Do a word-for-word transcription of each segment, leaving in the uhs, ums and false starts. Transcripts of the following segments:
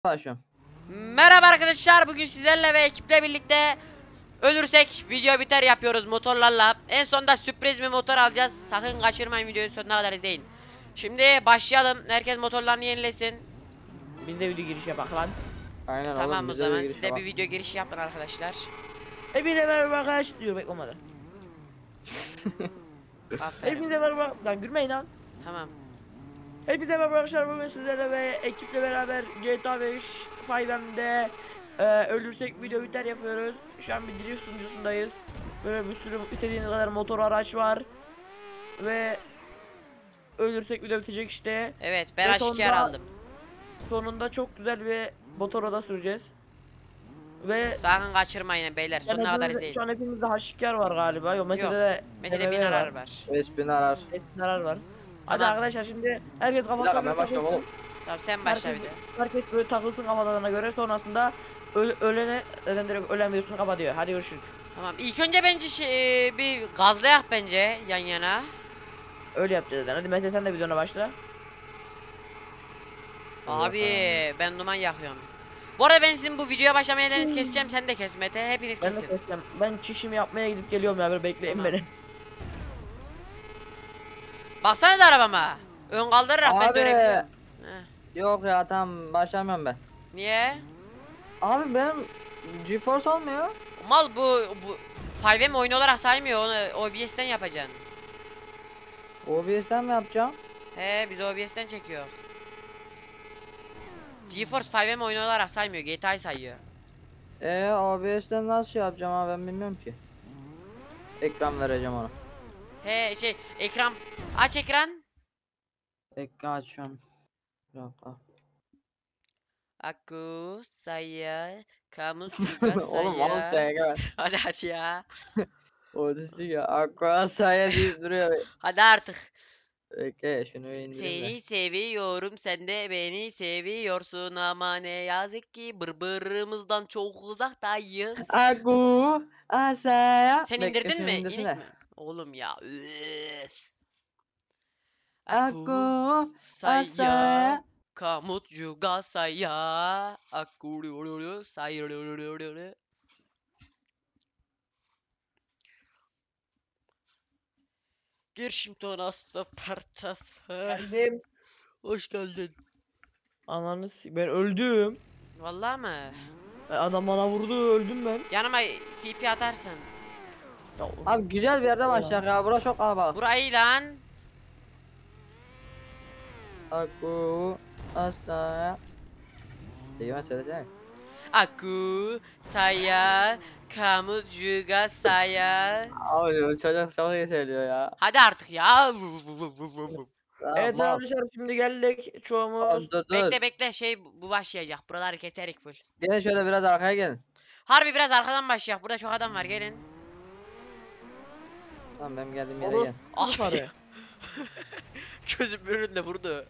Başım. Merhaba arkadaşlar, bugün sizlerle ve ekiple birlikte ölürsek video biter yapıyoruz motorlarla. En sonunda sürpriz bir motor alacağız. Sakın kaçırmayın, videoyu sonuna kadar izleyin. Şimdi başlayalım. Herkes motorlarını yenilesin. Biz de video giriş yapak lan. Aynen Tamam, oğlum, o bize zaman giriş siz de yap. bir video girişi yapın arkadaşlar. Hepinize merhaba arkadaş diyor, bek olmadı. Aferin. Hepinize merhaba lan, gülmeyin lan. Tamam. Hepinize merhaba arkadaşlar, bugün sizlerle ve ekiple beraber G T A beş five M'de e, ölürsek video biter yapıyoruz. Şu an bir drift sunucusundayız. Böyle bir sürü istediğiniz kadar motor araç var. Ve ölürsek video bitecek işte. Evet, ben Ve aşikar sonunda- aldım. Sonunda çok güzel bir motora da süreceğiz. Ve Sakın kaçırmayın beyler, yani sonuna kadar hepimiz- izleyin. şu an hepimizde haşikar var galiba. Yok, mesela Yok, de Mesela bir arar var. Beş bin arar. zarar var. Hadi Tamam. arkadaşlar, şimdi herkes Bir kafasına dakika ben başlıyorum oğlum. Tamam, sen başla bir herkes, de. herkes böyle takılsın kafalarına göre, sonrasında öl ölene zaten direkt ölen videosunu kapatıyor. Hadi görüşürüz. Tamam, ilk önce bence şey, bir gazlayak bence yan yana. Öyle yapacağız zaten. Hadi Mete, sen de videona başla. Abi ben duman yakıyorum. Bu arada ben sizin bu videoya başlama yerlerinizi keseceğim, sen de kes Mete, hepiniz Ben de kesin. keseceğim. Ben çişimi yapmaya gidip geliyorum ya, bir bekleyin Tamam. beni. Baksana da arabama. Ön kaldırarak ben Abi. dönebiliyorum. Heh. Yok ya, tamam başlamıyorum ben. Niye? Abi benim GeForce olmuyor. Mal bu bu five M oyun olarak saymıyor, onu O B S'ten yapacaksın. O B S'ten mi yapacağım? He, biz O B S'ten çekiyor. GeForce five M oyun olarak saymıyor, G T A'yı sayıyor. Eee O B S'ten nasıl şey yapacağım abi, ben bilmiyorum ki. Ekran vereceğim ona. He şey, ekran aç ekran. Ekran açıyorum. Bir dakika. Aku saya kamu juga Oğlum oğlum saya. sen gel. Hadi hadi ya. Odyssey ya. Aqua saya deyip duruyor. Hadi artık. Bekle şunu indireyim de. Seni seviyorum, sen de beni seviyorsun ama ne yazık ki bırbırımızdan çok uzaktayız. Aku saya. Sen Bekle, indirdin şunu mi? indirsene. İnik mi? Oğlum ya. Üf. Aku saya saya. kamu juga saya. Aku saya. Gir şimdi ona hasta partası. Geldim. Hoş geldin. Ananı s- ben öldüm. Vallahi mı? E, Adam bana vurdu, öldüm ben. Yanıma T P atarsın. Ya, Abi güzel bir yerde başlayalım ya. Burası çok kalabalık. Burayı lan. Aku saya. Gimana söylesene. Aku, saya, kamu juga saya. Abi bu çocuk çok iyi söylüyor ya. Hadi artık ya. evet Tamam. arkadaşlar, şimdi geldik çoğumuz. Dur dur dur. Bekle bekle, şey bu başlayacak. Buraları keserik full. Gelin şöyle biraz arkaya gelin. Harbi biraz arkadan başlayacak. Burada çok adam var, gelin. Tamam benim geldiğim yere Oğlum, gel. Ah. yukarı. Gözüm önünde vurdu.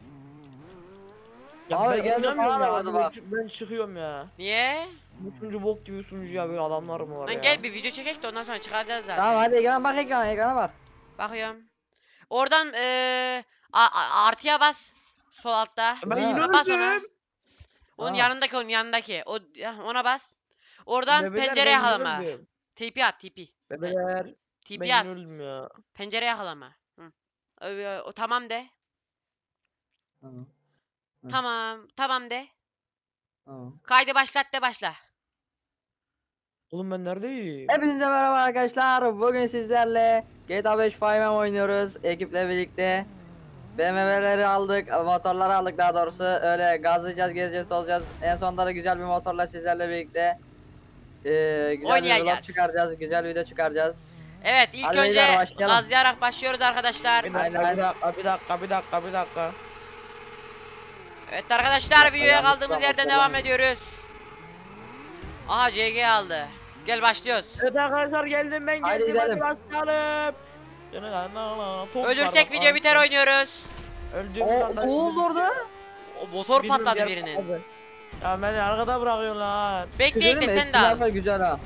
Ya Abi ben geldi, oynamıyorum bana da ya, vurdu bak. ben- Ben çıkıyorum ya. Niye? Bu sunucu bok gibi sunucu ya, böyle adamlar mı var Lan ya? gel bir video çekek de ondan sonra çıkaracağız zaten. Tamam hadi ekrana bak, ekrana ekrana bak. Bakıyorum. Oradan eee a- a- artıya bas. Sol altta. Ben Ha. yine Bas ona. öldüm. Onun Aa. yanındaki, onun yanındaki. O ona bas. Oradan Bebeler, pencere ben yine yakalama. öldüm. T P at, T P. Bebeler, ben T P yine at. öldüm ya. Pencere yakalama. Hı. Ö- O tamam de. Tamam. Hı. Tamam. Tamam de. Tamam. Kaydı başlat de, başla. Oğlum ben neredeyim? Hepinize merhaba arkadaşlar. Bugün sizlerle G T A beş five M oynuyoruz ekiple birlikte. B M W'leri aldık, motorları aldık daha doğrusu. Öyle gazlayacağız, gezeceğiz, dolacağız. En sonunda da güzel bir motorla sizlerle birlikte eee güzel bir Oynayacağız. vlog çıkaracağız, güzel video çıkaracağız. Evet, ilk Hadi önce beyler, başlayalım. gazlayarak başlıyoruz arkadaşlar. Bir dakika, Aynen. bir dakika, bir dakika, bir dakika, bir dakika. Evet arkadaşlar, videoya Yanlış kaldığımız zaman yerden falan. devam ediyoruz. Aha C G aldı. Gel başlıyoruz. Evet arkadaşlar, geldim ben, Haydi geldim, hadi gidelim. başlayalım. Top Ölürsek var, video bak. biter oynuyoruz. Öldüğüm O sandalye- ne oldu orada? O motor Bilmiyorum, patladı yer birinin. patladı. Ya beni arkada bırakıyorsun lan. Bekleyek de Güzel mi? sen de al. Eskiler güzel ha.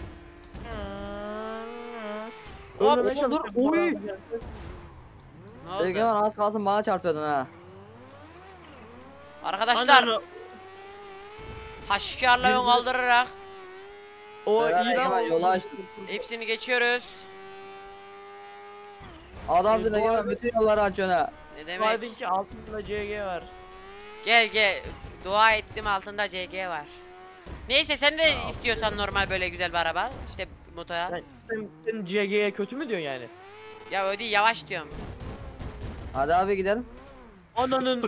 Hop, Ölmemeye oğlum dur, çalışıyorum. oy. Ne oldu? Egemen az kalsın bana çarpıyordun ha. Arkadaşlar Ananı- Haşkarla ön Birbirine- kaldırarak O Beyler, iyi lan. Egemen, o- yolu açtı. hepsini geçiyoruz. Adamsın Ee, Egemen, doğru. bütün yolları açıyorsun ha. Ne Demek demek? ki altında C G var. Gel gel. Dua ettim altında C G var. Neyse sen de istiyorsan normal böyle güzel bir araba. İşte motora. Sen, sen, sen C G'ye kötü mü diyorsun yani? Ya öyle değil, yavaş diyorum. Hadi abi gidelim. Ananın.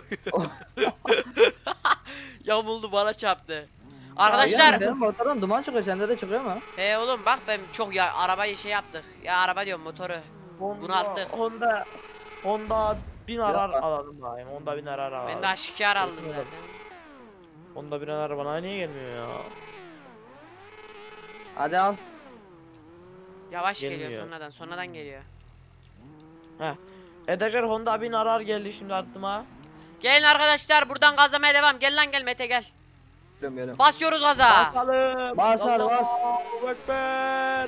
Yamuldu, bana çarptı. Egemen, Arkadaşlar, benim motordan duman çıkıyor, sende de çıkıyor mu? he oğlum bak ben çok ya arabayı şey yaptık. Ya araba diyorum, motoru. Honda, Bunalttık. Honda, Honda bin arar Yapma. alalım bakayım. Honda bin arar alalım. Ben de aşikar aldım Kesin zaten. Honda bin arar bana niye gelmiyor ya? Hadi al. Yavaş geliyor Gelmiyor. sonradan, sonradan geliyor. Edajer Honda bin arar geldi şimdi aklıma. Gelin arkadaşlar, buradan gazlamaya devam. Gel lan gel Mete gel. Geliyorum geliyorum. Basıyoruz gaza. Basalım. Bas hadi, bas. Allahu Ekber.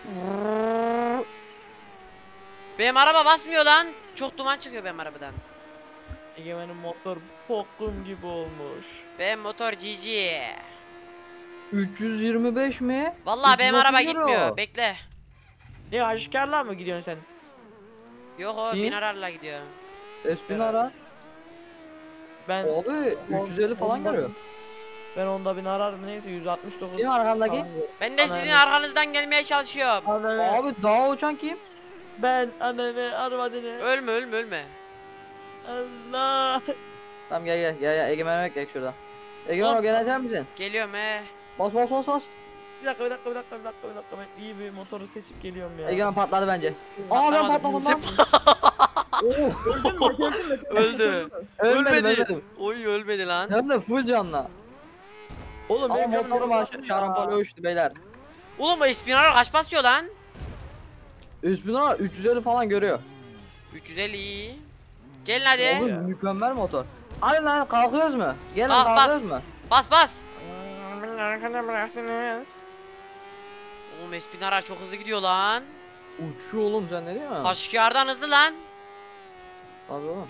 Benim araba basmıyor lan. Çok duman çıkıyor benim arabadan. Egemen'in motor pokum gibi olmuş. Benim motor G G. üç yüz yirmi beş mi? Vallahi benim üç yüz araba otuz euro. gitmiyor. Bekle. Ne aşikarla mı gidiyorsun sen? Yok o Kim? binararla gidiyor. Espin ara. Ben Abi üç yüz elli falan Honda- görüyor. Ben Honda bin arar mı neyse yüz altmış dokuz. Kim arkandaki? Ben de Ana sizin ne? arkanızdan gelmeye çalışıyorum. Ananı, Abi dağa uçan kim? ben ananı arvadını. Ölme ölme ölme. Allah. Tamam gel gel gel gel Egemen bekle şurada. Egemen Oğlum. o gelecek misin? Geliyorum he. Bas bas bas bas. Bir dakika bir dakika bir dakika bir dakika bir dakika ben iyi bir motoru seçip geliyorum ya. Egemen patladı bence. Aa ben Patlamadı. patladım lan. Oh, Öldü. ölmedim Ölmedi. ölmedim. Oy ölmedi lan. Hem de full canla. Oğlum Ama benim canım motorum yanıyor aş- ya. şarampole uçtu beyler. Oğlum bu Espinaro kaç basıyor lan? Üstüne var üç yüz elli falan görüyor. üç yüz elli iyi. Gelin hadi. Oğlum mükemmel motor. Hadi lan kalkıyoruz mu? Gelin Kalk, bas. kalkıyoruz mu? Bas bas. Beni arkada bıraktınız. Oğlum Espinaro çok hızlı gidiyor lan. Uçuyor oğlum sen ne diyorsun? Kaşkıyardan hızlı lan. Tabii oğlum.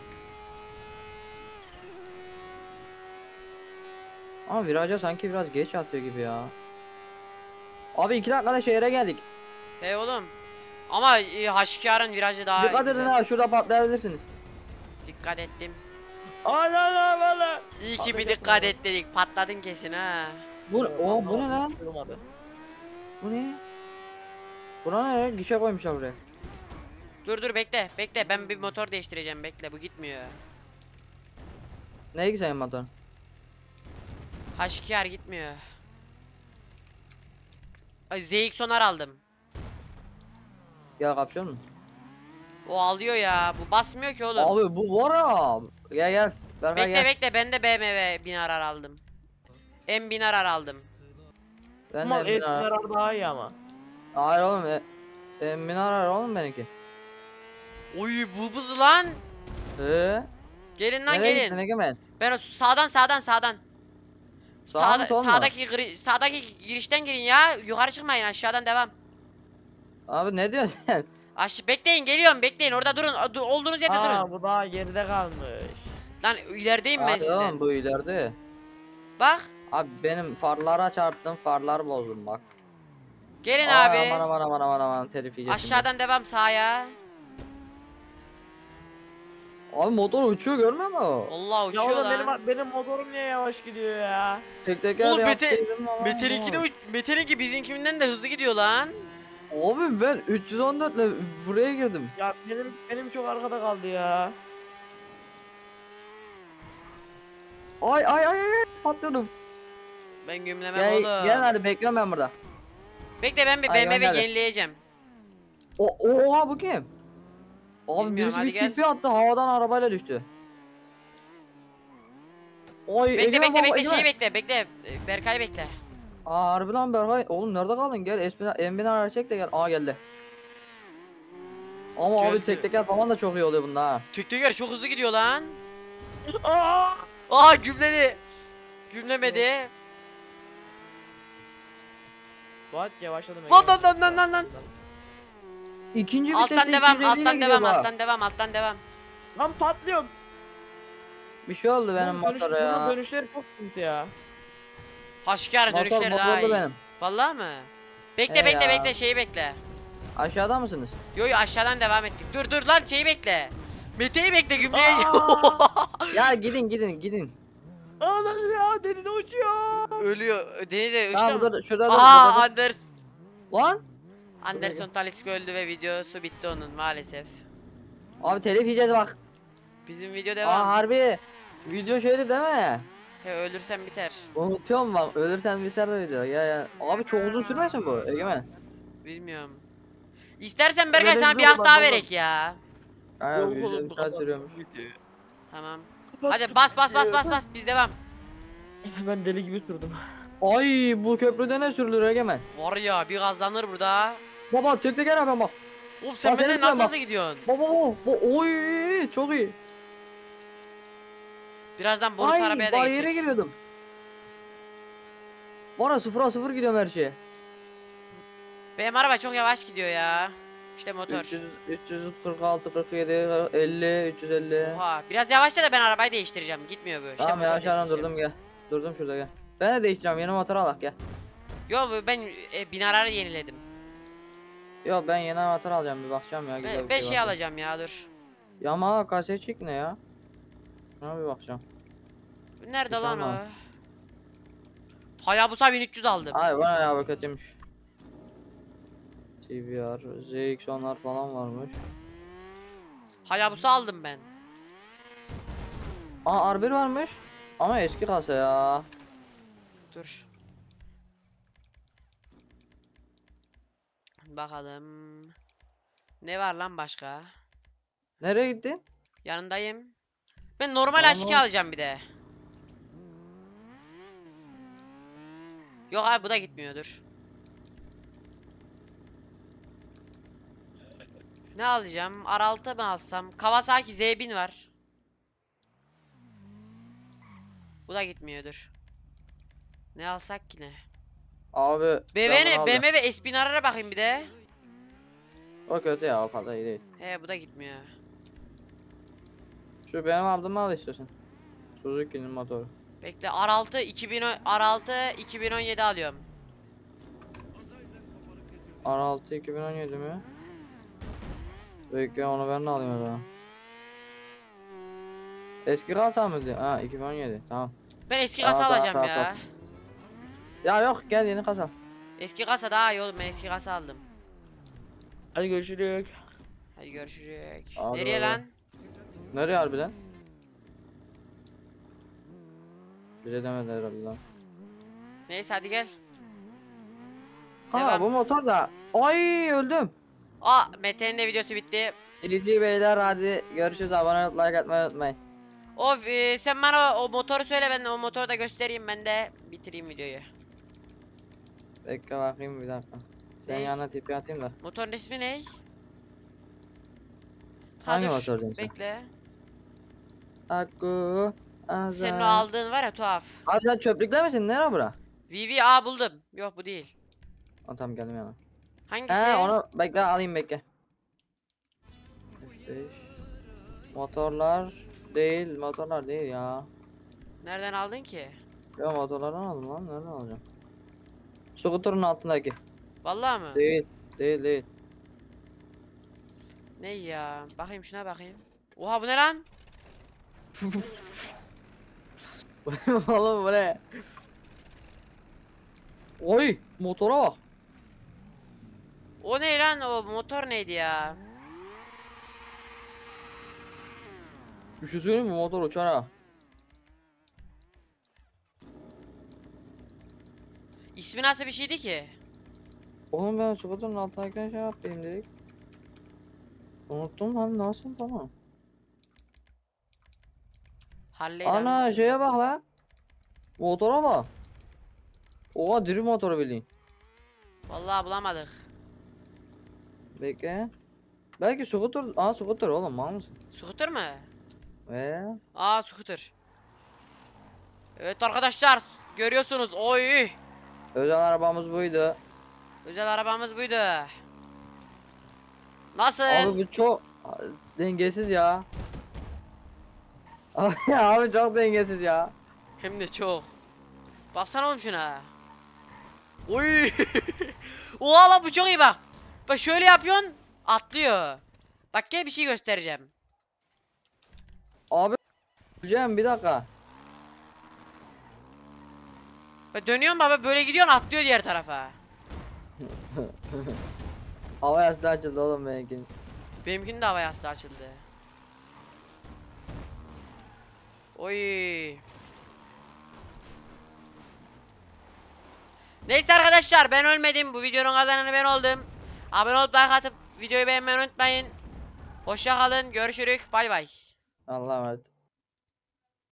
Ama viraja sanki biraz geç atıyor gibi ya. Abi iki dakikada şehre geldik. He oğlum. Ama e, Haşkıyar'ın virajı daha Dikkat edin güzel. ha şurada patlayabilirsiniz. Dikkat ettim. Ana la valla. İyi ki bir Patlayacak dikkat mı? et dedik. Patladın kesin ha. Bu o bu ne lan? Olmadı. Bu ne? Buna ne lan? Gişe koymuşlar buraya. Dur dur bekle. Bekle ben bir motor değiştireceğim. Bekle bu gitmiyor. Neye güzel motorun? Haşkıyar gitmiyor. Ay Z X Sonar aldım. Gel kapışıyor musun? O alıyor ya. Bu basmıyor ki oğlum. Abi bu var ya. Gel gel. Berkay Bekle gel. bekle ben de B M W binarar aldım. M binarar aldım. Ben Ama de Emin arar. Esmer daha iyi ama. Hayır oğlum. E, Emin arar oğlum benimki. Oy bu buz lan. Ee? Gelin lan Nereye gelin. gittin Egemen? Ben o sağdan sağdan sağdan. Sağ mı, Sağda, sol mu? sağdaki gri- sağdaki girişten girin ya. Yukarı çıkmayın, aşağıdan devam. Abi ne diyorsun sen? Aş bekleyin geliyorum bekleyin orada durun. O- du- Olduğunuz yerde Aa durun. bu daha geride kalmış. Lan ilerideyim ben Abi sizden. oğlum bu ileride. Bak. Abi benim farlara çarptım, farlar bozdum bak. Gelin Ay, abi. Aman aman aman aman aman telif yiyeceğim. şimdi. Aşağıdan devam sağa. Abi motor uçuyor görmüyor musun? Allah Ya uçuyor oğlum lan. benim, benim motorum niye yavaş gidiyor ya? Tek teker Oğlum Mete- yaptıydım ama. Mete'ninki de uç- Mete'ninki bizimkinden de hızlı gidiyor lan. Abi ben üç yüz on dört ile buraya girdim. Ya benim benim çok arkada kaldı ya. Ay ay ay ay patladım. Ben gümlemem Gel, oğlum. gel hadi bekliyorum ben burada. Bekle ben bir Ay, B M W gönder. yenileyeceğim. O oha bu kim? Abi Bilmiyorum, birisi hadi bir gel. tipi attı havadan arabayla düştü. Oy Bekle Egemen bekle baba, bekle Egemen. şeyi bekle bekle. Ee, Berkay bekle. Aa harbi lan Berkay. Oğlum nerede kaldın? Gel Espina Embin ara çek de gel. Aa geldi. Ama abi Geldi. tek teker falan da çok iyi oluyor bunda ha. Tükteker çok hızlı gidiyor lan. Aa! Aa gümledi. Gümlemedi. Fuat yavaşladım. Lan, lan, lan, lan, lan, lan. İkinci Alttan viteste devam, iki yüz elli ile alttan gidiyor devam, bu. alttan devam, alttan devam. Lan patlıyorum. Bir şey oldu benim Bunun dönüş- motora bunun ya. dönüşleri çok sıkıntı ya. Haşkar Motor dönüşleri daha bozuldu iyi. benim. Vallahi mı? Bekle He bekle ya. bekle şeyi bekle. Aşağıda mısınız? Yo yo aşağıdan devam ettik. Dur dur lan şeyi bekle. Mete'yi bekle gümleyici. Ya gidin gidin gidin. Ağlan ya, denize uçuyor. Ölüyor. Denize uçtu Tamam mu? dur şurada dur. Aha burada dur. Anders. Lan. Anderson Talisca öldü ve videosu bitti onun maalesef. Abi telif yiyeceğiz bak. Bizim video Aa devam. harbi. Video şeydi değil mi? He ölürsem biter. Unutuyorum bak. Ölürsen biter de video. Ya ya. Abi çok uzun sürmesin bu Egemen. Bilmiyorum. İstersen Berkay Öyle sana bir değil hak mi? daha Bak, bak. verek ya. Aa Yok video oğlum, bir saat sürüyormuş. Tamam. Kapat Hadi şu bas bas bas videoyu. bas bas biz devam. Ben deli gibi sürdüm. Ay bu köprüde ne sürülür Egemen? Var ya bir gazlanır burada. Baba tek teker abi bak. Oğlum sen Bak, seni benden tutuyorum nasıl bak. hızlı gidiyorsun? Baba baba. Bu oy çok iyi. Birazdan bonus Ay arabaya da bariyere geçecek. giriyordum. Bana sıfıra sıfır gidiyorum her şeye. Benim araba çok yavaş gidiyor ya. İşte motor. üç yüz, üç yüz kırk altı, kırk yedi, elli, üç yüz elli. Oha biraz yavaşla da ben arabayı değiştireceğim. Gitmiyor böyle. İşte Tamam motor ya şu an değiştireceğim. durdum gel. Durdum şurada gel. Ben de değiştireceğim yeni motor alak gel. Yo ben e, binaları yeniledim. Yok ben yeni motor alacağım bir bakacağım ya. güzel Ben, bir ben şey varsa. alacağım ya dur. Yamaha kasetçik ne ya? Şuna bir bakacağım. Nerede Hiç lan o? almadım. Hayabusa bin üç yüz aldım. Ay bana ya bu kötüymüş. T V R, Z X onlar falan varmış. Hayabusa aldım ben. Aa R bir varmış. Ama eski kasa ya. Dur. Bakalım. Ne var lan başka? Nereye gitti? Yanındayım. Ben normal Tamam. H iki alacağım bir de. Yok abi bu da gitmiyordur. Ne alacağım? R altı mı alsam? Kawasaki Z bin var. Bu da gitmiyordur. Ne alsak ki ne? Abi. ben bunu B M W, alacağım. B M W S bin R'lara bakayım bir de. O kötü ya o kadar iyi değil. He bu da gitmiyor. Şu benim aldığımı al istiyorsan. Suzuki'nin motoru. Bekle R altı iki bin on R altı iki bin on yedi alıyorum. R altı iki bin on yedi mi? Bekle onu ben de alayım o zaman. Eski kasa mı diyor? Ha iki bin on yedi tamam. Ben eski Tamam, kasa tamam, alacağım tamam, ya. tamam. Ya yok gel yeni kasa. Eski kasa daha iyi oğlum ben eski kasa aldım. Hadi görüşürüz. Hadi görüşürüz. Abi, Nereye abi. lan? Nereye harbiden? Bir şey demedi herhalde lan. Neyse hadi gel. Ha Devam. bu motor da. Ay öldüm. Aa Mete'nin de videosu bitti. İlgili beyler hadi görüşürüz abone olup like atmayı unutmayın. Of e, sen bana o, o motoru söyle ben de o motoru da göstereyim ben de bitireyim videoyu. Bekle bakayım bir dakika. Senin Ne? yanına tipi atayım da. Motorun ismi ne? Ha, Hangi dur, motor diyorsun sen? bekle. Akku. Senin o aldığın var ya tuhaf. Abi sen çöplükte misin? Nere bura? V V A buldum. Yok bu değil. Ha, tamam geldim yana. Hangisi? He onu bekle alayım bekle. Motorlar değil, motorlar değil ya. Nereden aldın ki? Ya motorlardan aldım lan, nereden alacağım? Scooter'ın altındaki. Vallahi mı? Değil, değil, değil. Ne ya? Bakayım şuna bakayım. Oha bu ne lan? Oğlum bu ne? Oy, motora bak. O ne lan? O motor neydi ya? Bir şey söyleyeyim mi? Motor uçar ha. İsmi nasıl bir şeydi ki? Oğlum ben scooter'ın altındaki şey yapayım dedik. Unuttum lan nasıl tamam. Harley Ana Davidson. şeye bak lan. Motora bak. Oha diri motoru bildiğin. Vallahi bulamadık. Bekle. Belki scooter, aa scooter oğlum mal mısın? Scooter mı? Ve Aa scooter. Evet arkadaşlar görüyorsunuz. Oy. özel arabamız buydu. Özel arabamız buydu. Nasıl? Abi bu çok dengesiz ya. Abi, abi çok dengesiz ya. Hem de çok. Baksana oğlum şuna. Oy. Oha lan bu çok iyi bak. Bak şöyle yapıyorsun atlıyor. Bak gel bir şey göstereceğim. Abi Cem bir dakika. Bak dönüyorsun baba böyle gidiyorsun atlıyor diğer tarafa. Hava yastığı açıldı oğlum benimki. Benimkinin de hava yastığı açıldı. Oy. Neyse arkadaşlar ben ölmedim. Bu videonun kazananı ben oldum. Abone olup like atıp videoyu beğenmeyi unutmayın. Hoşça kalın. Görüşürük. Bay bay. Allah'a emanet.